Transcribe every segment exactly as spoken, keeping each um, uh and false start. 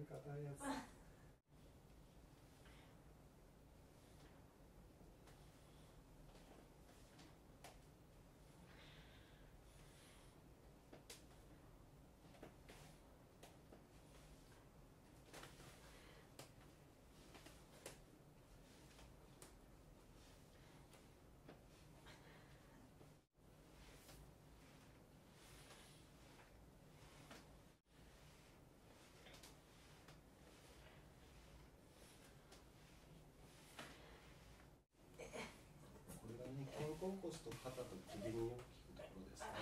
硬いやつ。これがね、肩甲骨と肩と首によく効くところですね。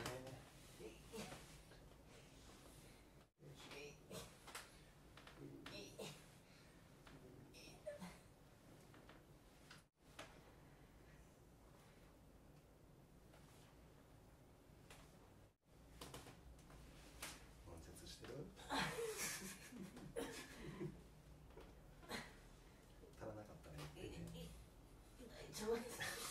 悶絶してる？足らなかったね。 ちょうど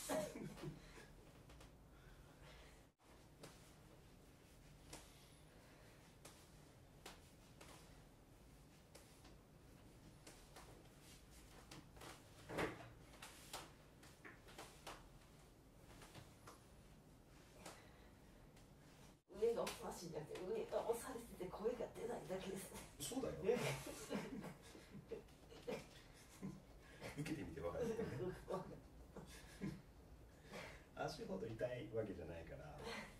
上がおかしいんじゃなくて、上が押されてて声が出ないだけですね。 そうだよ。受けてみて分かる。足ほど痛いわけじゃないから。